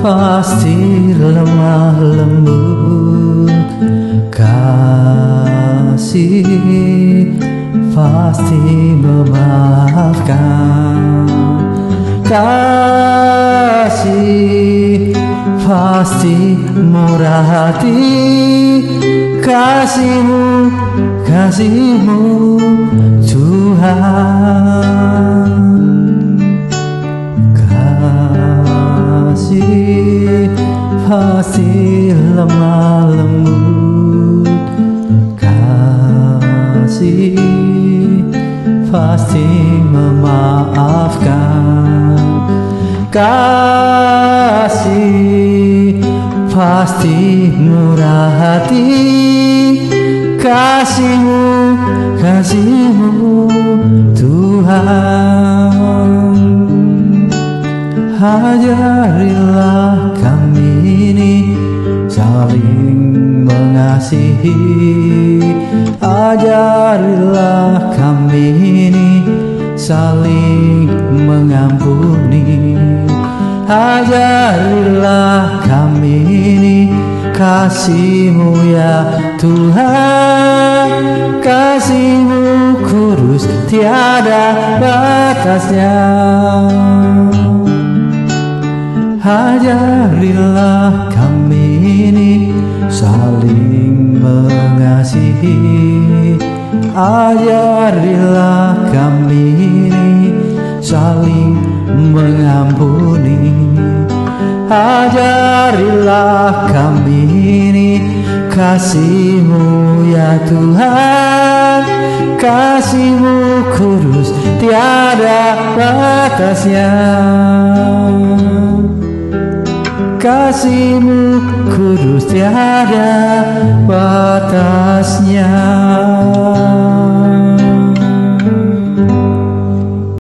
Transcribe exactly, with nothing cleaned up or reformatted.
pasti lemah lembut. Kasih pasti memaafkan. Kasih pasti murah hati. Kasihmu, kasihmu Tuhan. Kasih pasti lemah lembut. Kasih pasti memaafkan. Kasih pasti murah hati. Kasihmu, kasihmu Tuhan. Ajarilah kami ini saling mengasihi. Ajarilah kami ini saling mengampuni. Ajarilah kami ini kasih-Mu ya Tuhan. Kasih-Mu kudus tiada batasnya. Ajarilah kami ini saling mengasihi. Ajarilah kami ini saling mengampuni. Ajarilah kami ini kasih-Mu ya Tuhan. Kasih-Mu kudus tiada batasnya. Kasih-Mu kudus tiada batasnya.